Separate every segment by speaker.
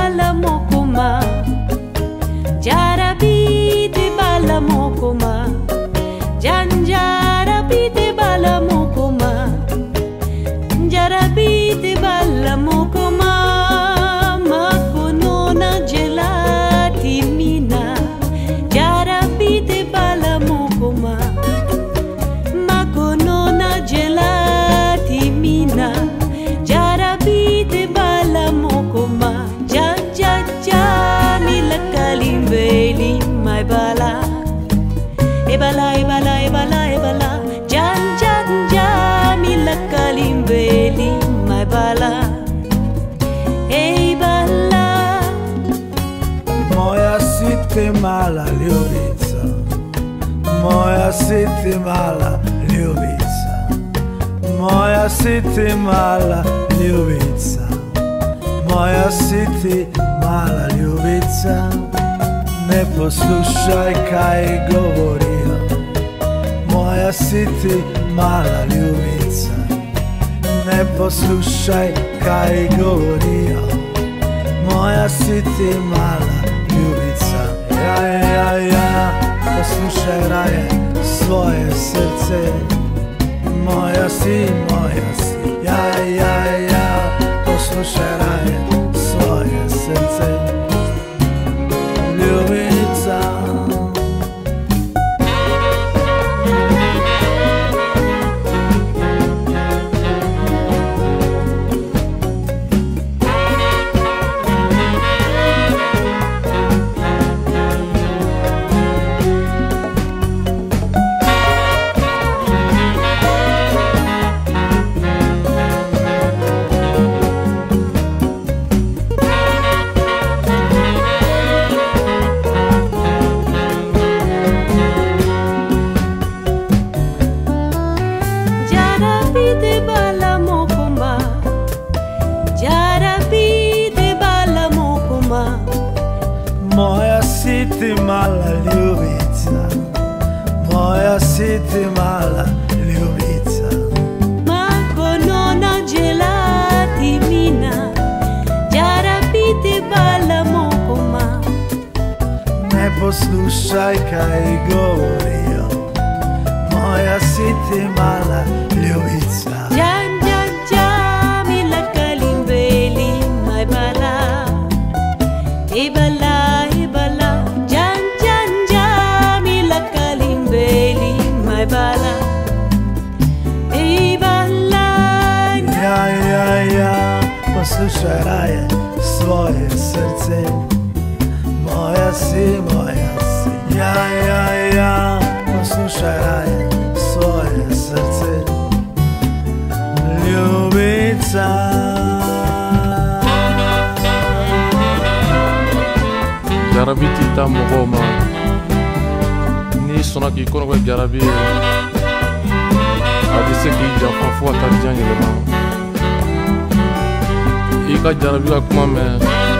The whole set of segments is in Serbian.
Speaker 1: bala mokoma, jarabi te bala mokoma, janjarabi te bala mokoma, jarabi te bala mokoma, makonona gelati mina, jarabi te bala mokoma, makonona gelati mina, jarabi te bala mokoma, ja ja ja mi la kalimbeli mai bala, e bala e bala e bala e bala, ja ja ja mi la kalimbeli mai bala, e bala.
Speaker 2: Moja si ti mala ljubica, moja si ti mala ljubica, moja si ti mala ljubica, moja si ti mala ljubica. Ne poslušaj kaj govorijo, moja si ti mala ljubica. Ne poslušaj kaj govorijo, moja si ti mala ljubica. Ja, ja, ja, poslušaj raje svoje srce, moja si, ja, ja, ja, poslušaj raje svoje srce, ljubica. Moja si ti mala ljubica, moja si ti mala ljubica.
Speaker 1: Makonona gelati mina, jarabi te bala mokoma.
Speaker 2: Ne poslušaj kaj govorijo, moja si ti mala ljubica.
Speaker 1: Ja, ja, ja, mi la kalimbeli mai bala, e bala. Bala, ej bala,
Speaker 2: ja, ja, ja, poslušaj raje svoje srce, moja si, ja, ja, ja, poslušaj raje svoje srce, ljubica.
Speaker 3: Jarabi ti ta mɔgɔw ma, n'i sɔnna k'i kɔnɔ kɛ jarabi ye, a bɛ se k'i janfa fo ka taa diɲɛ yɛlɛma. I ka jarabi ka kuma mɛn,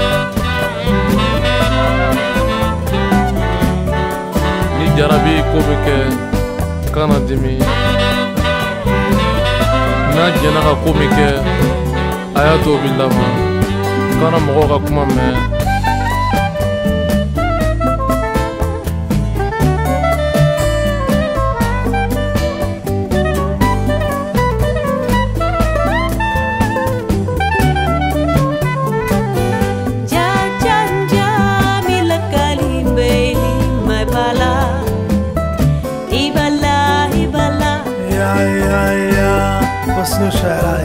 Speaker 3: ni jarabi ko bɛ kɛ kana dimi, n'a jɛnna ka ko min kɛ a y'a to o bɛ laban. Kana mɔgɔw ka kuma mɛn.
Speaker 2: Ja, ja, ja, poslušaj raje